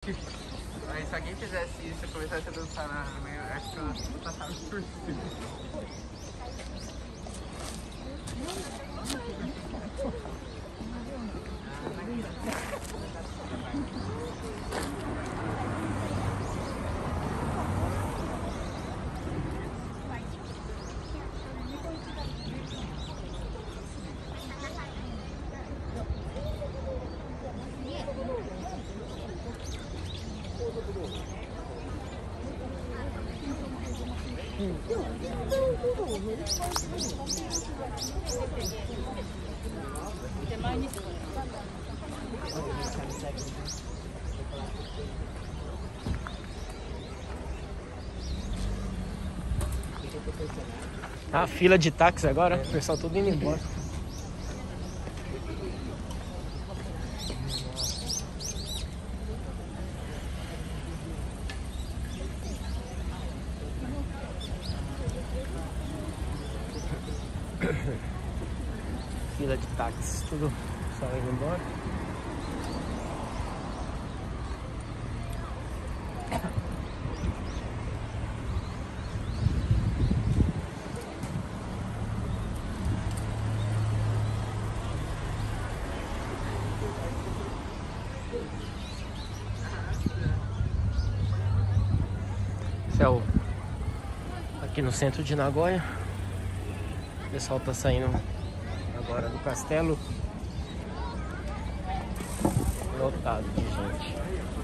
Mas se alguém fizesse isso e começasse a dançar no meio, acho que eu passava por cima. A fila de táxi agora, o pessoal tudo indo embora. Fila de táxi, tudo só indo embora. Esse é o aqui no centro de Nagoya. O pessoal tá saindo agora do castelo. Lotado de gente.